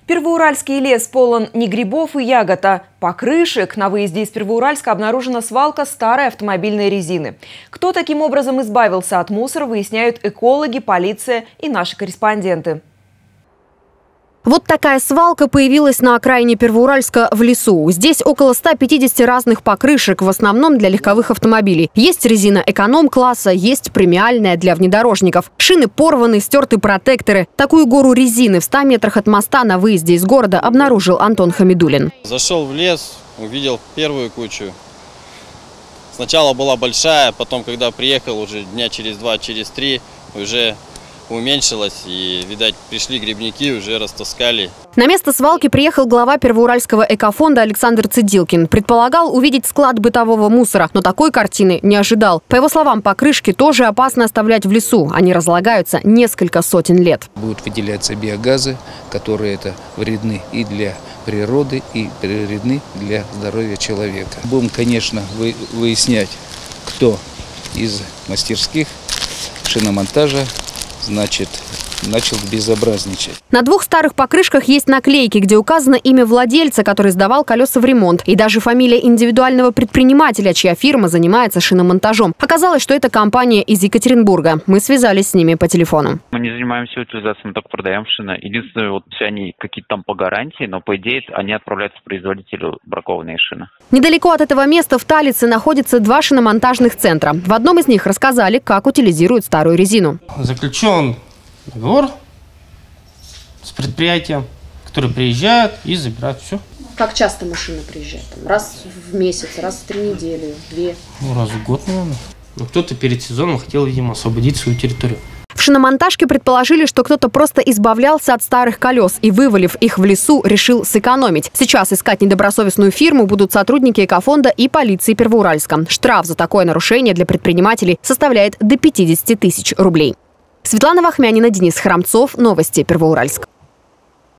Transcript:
Первоуральский лес полон не грибов и ягод, а покрышек. На выезде из Первоуральска обнаружена свалка старой автомобильной резины. Кто таким образом избавился от мусора, выясняют экологи, полиция и наши корреспонденты. Вот такая свалка появилась на окраине Первоуральска в лесу. Здесь около 150 разных покрышек, в основном для легковых автомобилей. Есть резина эконом-класса, есть премиальная для внедорожников. Шины порваны, стерты протекторы. Такую гору резины в 100 метрах от моста на выезде из города обнаружил Антон Хамидулин. Зашел в лес, увидел первую кучу. Сначала была большая, потом, когда приехал уже дня через 2, через 3, уже уменьшилось, и, видать, пришли грибники, уже растаскали. На место свалки приехал глава Первоуральского экофонда Александр Цидилкин. Предполагал увидеть склад бытового мусора, но такой картины не ожидал. По его словам, покрышки тоже опасно оставлять в лесу. Они разлагаются несколько сотен лет. Будут выделяться биогазы, которые вредны и для природы, и вредны для здоровья человека. Будем, конечно, выяснять, кто из мастерских шиномонтажа начал безобразничать. На 2 старых покрышках есть наклейки, где указано имя владельца, который сдавал колеса в ремонт, и даже фамилия индивидуального предпринимателя, чья фирма занимается шиномонтажом. Оказалось, что это компания из Екатеринбурга. Мы связались с ними по телефону. Мы не занимаемся утилизацией, мы только продаем шины. Единственное, вот все они какие-то там по гарантии, но по идее они отправляются производителю бракованные шины. Недалеко от этого места в Талице находятся 2 шиномонтажных центра. В одном из них рассказали, как утилизируют старую резину. Заключен договор с предприятием, который приезжает и забирает все. Как часто машина приезжает? Раз в месяц, раз в 3 недели, 2? Раз в год, наверное. Но кто-то перед сезоном хотел, видимо, освободить свою территорию. В шиномонтажке предположили, что кто-то просто избавлялся от старых колес и, вывалив их в лесу, решил сэкономить. Сейчас искать недобросовестную фирму будут сотрудники экофонда и полиции Первоуральска. Штраф за такое нарушение для предпринимателей составляет до 50 000 рублей. Светлана Вахмянина, Денис Храмцов. Новости Первоуральск.